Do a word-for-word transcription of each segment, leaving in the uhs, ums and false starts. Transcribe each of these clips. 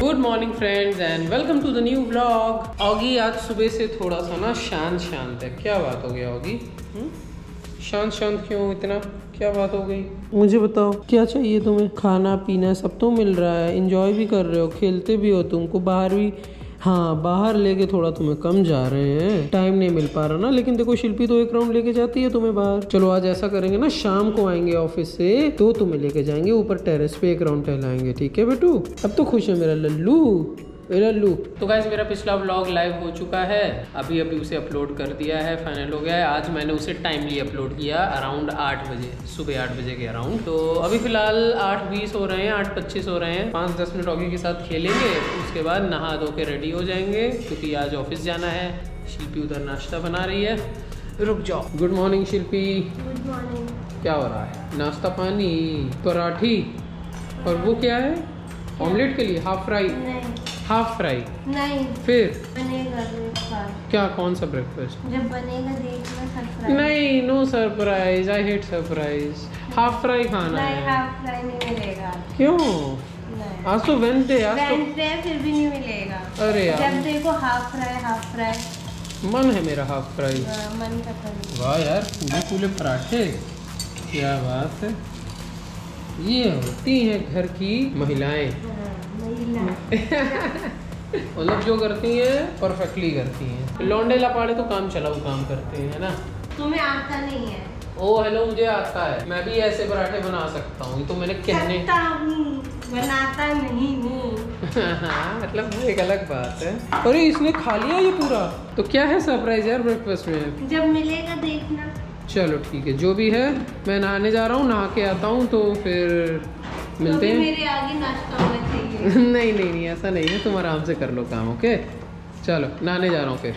Good morning friends and welcome to the new vlog. Oggy आज सुबह से थोड़ा सा ना शांत शांत है। क्या बात हो गई ऑगी? शांत शांत क्यों इतना? क्या बात हो गई? मुझे बताओ क्या चाहिए तुम्हें? खाना पीना सब तो मिल रहा है, एंजॉय भी कर रहे हो, खेलते भी हो, तुमको बाहर भी, हाँ बाहर लेके थोड़ा तुम्हें कम जा रहे हैं, टाइम नहीं मिल पा रहा ना। लेकिन देखो शिल्पी तो एक राउंड लेके जाती है तुम्हें बाहर। चलो आज ऐसा करेंगे ना, शाम को आएंगे ऑफिस से तो तुम्हें लेके जाएंगे ऊपर टेरेस पे, एक राउंड टहलाएंगे, ठीक है बेटू? अब तो खुश है मेरा लल्लू, मेरा लल्लू। तो गाइस मेरा पिछला व्लॉग लाइव हो चुका है, अभी अभी उसे अपलोड कर दिया है, फाइनल हो गया है। आज मैंने उसे टाइमली अपलोड किया अराउंड आठ बजे, सुबह आठ बजे के अराउंड। तो अभी फिलहाल आठ बीस हो रहे हैं, आठ पच्चीस हो रहे हैं। पाँच दस मिनट ऑगी के साथ खेलेंगे, उसके बाद नहा धो के रेडी हो जाएंगे क्योंकि आज ऑफिस जाना है। शिल्पी उधर नाश्ता बना रही है, रुक जाओ। Good morning Shilpi. Good morning. क्या हो रहा है? नाश्ता पानी, पराठी, और वो क्या है? ऑमलेट के लिए हाफ फ्राई? नहीं। हाफ फ्राई नहीं। फिर बनेगा ब्रेकफास्ट। क्या? कौन सा ब्रेकफास्ट? जब बनेगा देखना सरप्राइज। नहीं, no surprise, I hate surprise. Half fry खाना नहीं, है। हाफ फ्राई नहीं मिलेगा। क्यों? नहीं। आज तो वेंसडे, आज तो वेडनेसडे फिर भी नहीं मिलेगा। अरे यार, जब देखो हाफ फ्राई हाफ फ्राई। मन है मेरा हाफ फ्राई। हाँ, मन करता नहीं। वाह यार, फूले फूले पराठे, क्या बात है। ये होती हैं घर की महिलाएं। हाँ, महिला। मतलब जो करती हैं परफेक्टली करती हैं। लौंडे लपाड़े तो काम चलाऊ काम करते हैं, है ना? तुम्हें आता नहीं है। ओ हेलो, मुझे आता है, मैं भी ऐसे पराठे बना सकता हूँ। तो मैंने कहने सकता हूँ, बनाता नहीं हूँ। हाँ, मतलब वो एक अलग बात है। अरे इसने खा लिया ये पूरा। तो क्या है सरप्राइज यार ब्रेकफास्ट में? जब मिलेगा देखना। चलो ठीक है, जो भी है। मैं नहाने जा रहा हूँ, नहा के आता हूँ तो फिर मिलते हैं। मेरे आगे नाश्ता होना चाहिए। नहीं नहीं नहीं, ऐसा नहीं है, तुम आराम से कर लो काम, ओके? चलो नहाने जा रहा हूँ फिर।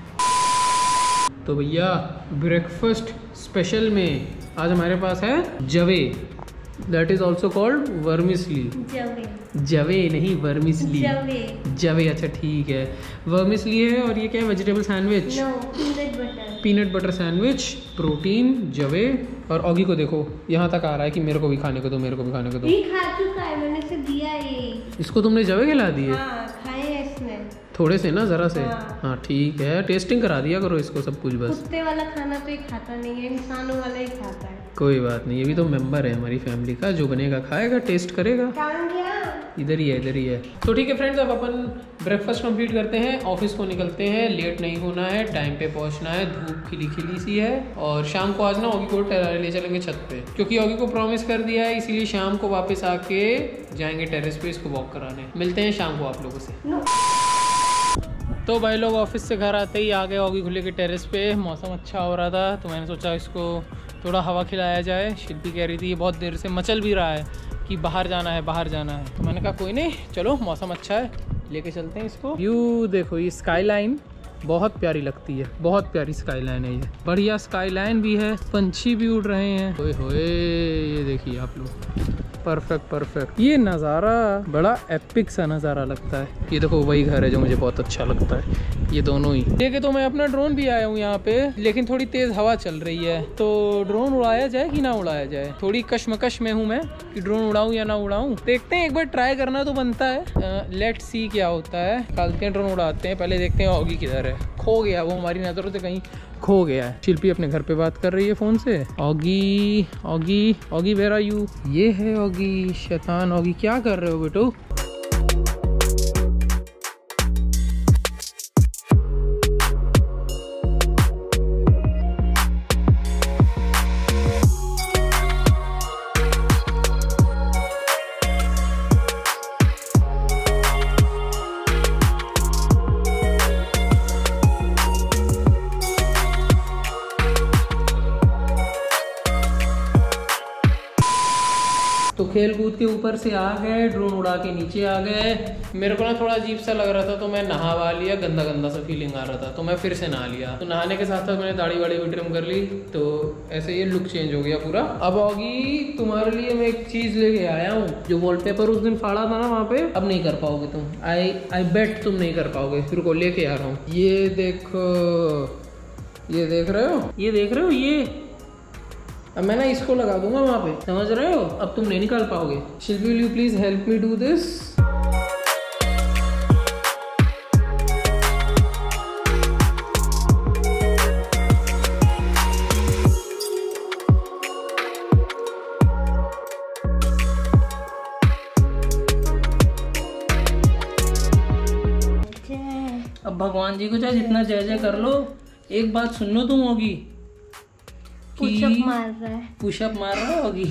तो भैया ब्रेकफास्ट स्पेशल में आज हमारे पास है जवे, that is also called vermicelli. जवे जवे नहीं, वर्मिसली। जवे जवे, अच्छा ठीक है। वर्मिसली है। और ये क्या है? Vegetable sandwich. No, peanut butter. Peanut butter sandwich, protein, जवे। और ऑगी को देखो यहाँ तक आ रहा है कि मेरे को भी खाने को दो, मेरे को भी खाने को दो। ये खा चुका है, मैंने इसे दिया ये। इसको तुमने जवे खिला दिए? हाँ, खाए हैं इसने। थोड़े से ना, जरा से। हाँ। हाँ ठीक है, टेस्टिंग करा दिया करो इसको सब कुछ बस। कुत्ते वाला खाना तो ये खाता नहीं है, इंसानों वाला ही खाता है। कोई बात नहीं, ये भी तो मेंबर है हमारी फैमिली का, जो बनेगा खाएगा, टेस्ट करेगा। कहाँ गया? इधर ही है, इधर ही है। तो ठीक है फ्रेंड्स, अब अपन ब्रेकफास्ट कंप्लीट करते हैं, ऑफिस को निकलते हैं। लेट नहीं होना है, टाइम पे पहुंचना है, धूप खिली खिली सी है। और शाम को आज ना ऑगी को टहलाने ले चलेंगे छत पे, क्योंकि ऑगी को प्रॉमिस कर दिया है, इसीलिए शाम को वापस आके जाएंगे टेरेस पे इसको वॉक कराने। मिलते हैं शाम को आप लोगों से। नो। तो भाई लोग ऑफिस से घर आते ही आ गए ऑगी खुले के टेरेस पे। मौसम अच्छा हो रहा था तो मैंने सोचा इसको थोड़ा हवा खिलाया जाए। शिल्पी कह रही थी, ये बहुत देर से मचल भी रहा है कि बाहर जाना है, बाहर जाना है। तो मैंने कहा कोई नहीं, चलो मौसम अच्छा है, लेके चलते हैं इसको। व्यू देखो, ये स्काई लाइन बहुत प्यारी लगती है, बहुत प्यारी स्काई लाइन है ये, बढ़िया स्काई लाइन भी है, पंछी भी उड़ रहे हैं। ओए होए, ये देखिए आप लोग, परफेक्ट परफेक्ट। ये नज़ारा बड़ा एपिक सा नज़ारा लगता है। ये देखो वही घर है जो मुझे बहुत अच्छा लगता है, ये दोनों ही। देखे तो मैं अपना ड्रोन भी आया हूँ यहाँ पे, लेकिन थोड़ी तेज़ हवा चल रही है, तो ड्रोन उड़ाया जाए कि ना उड़ाया जाए? थोड़ी कश्मकश में हूँ मैं कि ड्रोन उड़ाऊँ या ना उड़ाऊँ। देखते हैं, एक बार ट्राई करना तो बनता है। लेट्स सी क्या होता है। निकालते हैं ड्रोन, उड़ाते हैं। पहले देखते हैं ऑगी किधर है। खो गया वो, हमारी नज़रों से कहीं खो गया है। शिल्पी अपने घर पे बात कर रही है फ़ोन से। Oggy Oggy Oggy where are you? ये है ऑगी, शैतान ऑगी, क्या कर रहे हो बेटू? तो खेल कूद के ऊपर से आ गए, ड्रोन उड़ा के नीचे आ गए। मेरे को ना थोड़ा अजीब सा लग रहा था तो मैं नहावा लिया, गंदा गंदा सा फीलिंग आ रहा था तो मैं फिर से नहा लिया। तो नहाने के साथ साथ मैंने दाढ़ी वाड़ी भी ट्रिम कर ली, तो ऐसे ये लुक चेंज हो गया पूरा। अब ऑगी तुम्हारे लिए मैं एक चीज लेके आया हूँ, जो वॉलपेपर उस दिन फाड़ा था ना वहाँ पे, अब नहीं कर पाओगे तुम। आई आई बेट तुम नहीं कर पाओगे, फिर को लेके आ रहा हूँ। ये देखो, ये देख रहे हो, ये देख रहे हो, ये अब मैं ना इसको लगा दूंगा वहाँ पे, समझ रहे हो? अब तुम नहीं निकाल पाओगे। Shilpi, will you please help me do this? अब भगवान जी को चाहे जितना जय जय कर लो, एक बात सुन लो तुम होगी, पुशअप मार रहा है, पुशअप मार रहा होगी।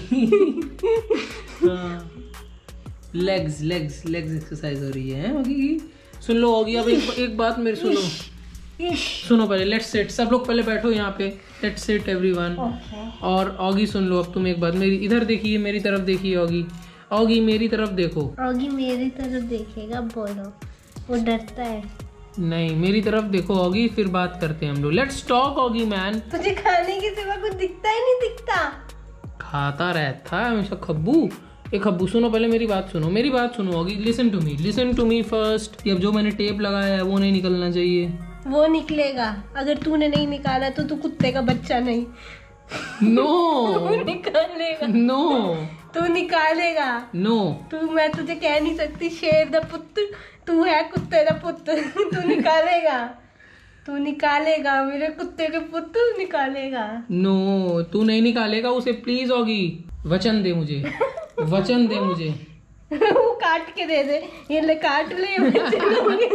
हाँ, लेग्स लेग्स लेग्स एक्सरसाइज हो रही है होगी की। सुन लो होगी, अब एक, एक बात मेरी सुनो, सुनो पहले, लेट्स सिट, सब लोग पहले बैठो यहाँ पे, लेट्स सिट एवरीवन। और ऑगी सुन लो, अब तुम एक बात मेरी इधर देखिए, मेरी तरफ देखिए ऑगी, ऑगी मेरी तरफ देखो। ऑगी मेरी तरफ देखेगा, बोलो, वो डरता है। नहीं मेरी तरफ देखो ऑगी, फिर बात करते हैं हम लोग, लेट्स टॉक ऑगी मैन। तुझे खाने के सिवा कुछ दिखता ही नहीं दिखता। खाता रहता है हमेशा खब्बू। एक खब्बू सुनो पहले मेरी बात सुनो, मेरी बात सुनो होगी, listen to me, listen to me first. अब जो मैंने टेप लगाया है वो नहीं निकलना चाहिए। वो निकलेगा, अगर तूने नहीं निकाला तो तू कुत्ते का बच्चा नहीं। नो तू निकालेगा, नो तू निकालेगा, नो तू, मैं तुझे कह नहीं सकती शेर दा पुत्र, तू है कुत्ते दा पुत्र। तू निकालेगा, तू निकालेगा मेरे कुत्ते के पुत्र, निकालेगा। नो तू नहीं निकालेगा उसे, प्लीज होगी, वचन दे मुझे, वचन दे मुझे। वो काट के दे दे, ये ले काट ले।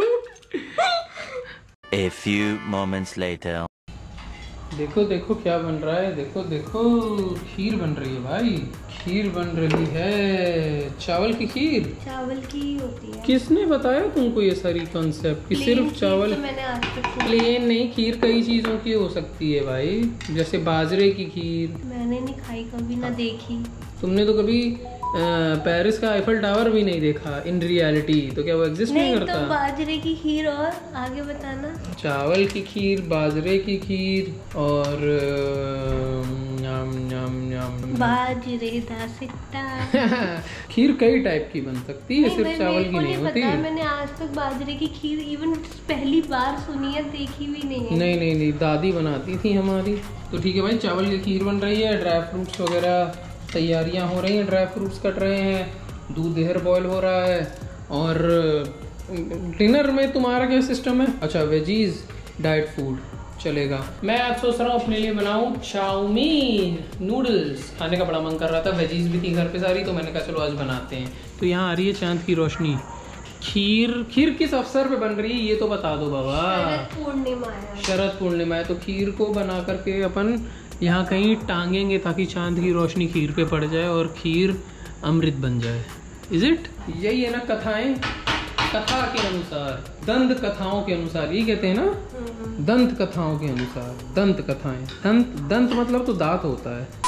A few moments later. देखो देखो क्या बन रहा है, देखो देखो खीर बन रही है भाई, खीर बन रही है, चावल की खीर। चावल की ही होती है। किसने बताया तुमको ये सारी कॉन्सेप्ट कि सिर्फ चावल? तो मैंने आज तक प्लेन नहीं, खीर कई चीजों की हो सकती है भाई, जैसे बाजरे की खीर। मैंने नहीं खाई कभी, ना देखी। तुमने तो कभी पेरिस का आईफल टावर भी नहीं देखा इन रियलिटी, तो क्या वो एग्जिस्ट नहीं, नहीं करता? तो बाजरे की खीर और आगे बताना। चावल की खीर, बाजरे की खीर और न्याम न्याम न्याम बाजरे दा सिट्टा। खीर कई टाइप की बन सकती है, सिर्फ चावल की नहीं होती। मैंने आज तक बाजरे की खीर इवन पहली बार सुनी है, देखी भी नहीं है। नहीं नहीं नहीं, दादी बनाती थी हमारी। तो ठीक है भाई, चावल की खीर बन रही है, ड्राई फ्रूट्स वगैरह तैयारियां हो रही हैं, ड्राई फ्रूट्स कट रहे हैं, दूध देहर बॉयल हो रहा है। और डिनर में तुम्हारा क्या सिस्टम है? अच्छा वेजीज, डाइट फूड चलेगा। मैं आज सोच रहा हूँ अपने लिए बनाऊँ चाउमीन नूडल्स, खाने का बड़ा मन कर रहा था, वेजीज भी थी घर पे सारी, तो मैंने कहा चलो आज बनाते हैं। तो यहाँ आ रही है चांद की रोशनी। खीर, खीर किस अवसर पे बन रही है ये तो बता दो बाबा। शरद पूर्णिमा है। शरद पूर्णिमा है, तो खीर को बना करके अपन यहाँ कहीं टांगेंगे ताकि चांद की रोशनी खीर पे पड़ जाए और खीर अमृत बन जाए। Is it? यही है ना कथाएं, कथा के अनुसार, दंत कथाओं के अनुसार, ये कहते हैं ना, दंत कथाओं के अनुसार, दंत कथाएं। दंत दंत मतलब तो दांत होता है।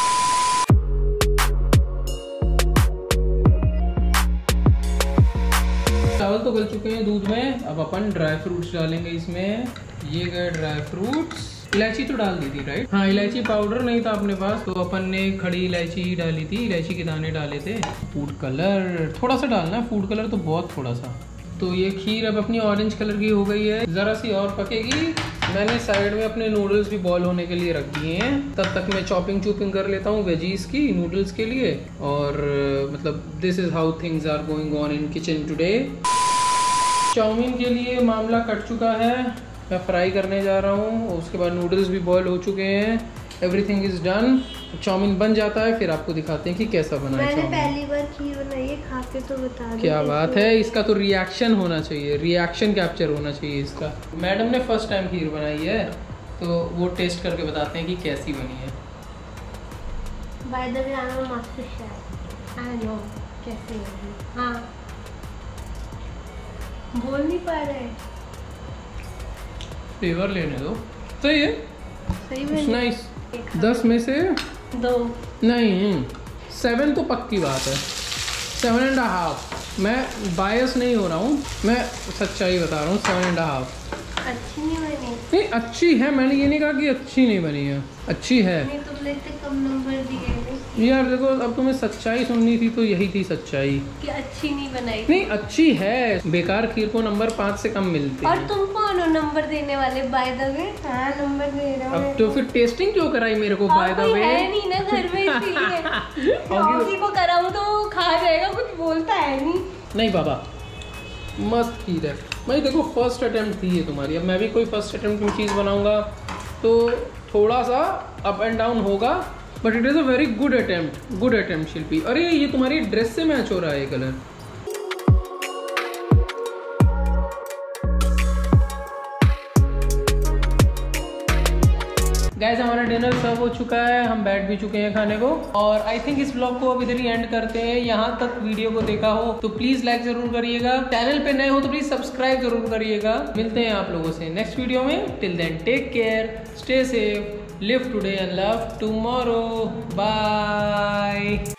चावल तो गल चुके हैं दूध में, अब अपन ड्राई फ्रूट्स डालेंगे इसमें। ये गए ड्राई फ्रूट्स। इलायची तो डाल दी थी राइट? हाँ, इलायची पाउडर नहीं था अपने पास, तो अपन ने खड़ी इलायची ही डाली थी, इलायची के दाने डाले थे। फूड कलर थोड़ा सा डालना है, फूड कलर तो बहुत थोड़ा सा। तो ये खीर अब अपनी ऑरेंज कलर की हो गई है, ज़रा सी और पकेगी। मैंने साइड में अपने नूडल्स भी बॉईल होने के लिए रख दिए हैं, तब तक मैं चॉपिंग चूपिंग कर लेता हूँ वेजीज की नूडल्स के लिए। और मतलब this is how things are going on in kitchen today. Chow mein के लिए मामला कट चुका है, मैं फ्राई करने जा रहा हूँ, उसके बाद नूडल्स भी बॉईल हो चुके हैं, एवरीथिंग इज डन। चाउमीन बन जाता है फिर आपको दिखाते हैं कि कैसा बना है। मैंने पहली बार खीर बनाई है, खा के तो बता दो। क्या बात है, इसका तो रिएक्शन होना चाहिए, रिएक्शन कैप्चर होना चाहिए इसका। मैडम ने फर्स्ट टाइम खीर बनाई है, तो वो टेस्ट करके बताते हैं कि कैसी बनी है। By the way I am master chef, I know कैसी होगी। हाँ, बोल नहीं पा रहे, फ्लेवर लेने दो। सही है, सही में नाइस। दस में से दो नहीं, सेवन तो पक्की बात है, सेवन एंड हाफ। मैं बायस नहीं हो रहा हूँ, मैं सच्चाई बता रहा हूँ, सेवन एंड हाफ। अच्छी नहीं बनी? नहीं अच्छी है, मैंने ये नहीं कहा कि अच्छी नहीं बनी है, अच्छी है। नहीं, तुमने इतने कम नंबर दिए हैं। यार देखो, अब तुम्हें सच्चाई सुननी थी तो यही थी सच्चाई कि अच्छी नहीं बनाई। नहीं, अच्छी है। बेकार खीर को नंबर पाँच से कम मिलते हैं। और तुम कौन हो नंबर देने वाले? बाय द वे हाँ, नंबर दे रहा हूँ। अब तो फिर टेस्टिंग क्यों कराई मेरे को? बाय द वे है नहीं ना घर में, इसलिए ऑगी को कराऊं तो वो खा जाएगा, कुछ बोलता है नहीं। नहीं बाबा, मस्त खीर है भाई। देखो फर्स्ट अटेम्प्ट थी ये तुम्हारी, अब मैं भी कोई फर्स्ट अटेम्प्ट में चीज़ बनाऊंगा तो थोड़ा सा अप एंड डाउन होगा, but it is a very good attempt, good attempt Shilpi. अरे ये तुम्हारी ड्रेस से मैच हो रहा है ये कलर। गाइस हमारा डिनर सर्व हो चुका है, हम बैठ भी चुके हैं खाने को और आई थिंक इस ब्लॉग को अब इधर ही एंड करते हैं। यहाँ तक वीडियो को देखा हो तो प्लीज लाइक जरूर करिएगा, चैनल पे नए हो तो प्लीज सब्सक्राइब जरूर करिएगा। मिलते हैं आप लोगों से नेक्स्ट वीडियो में। Till then take care, stay safe, live today and love tomorrow, bye.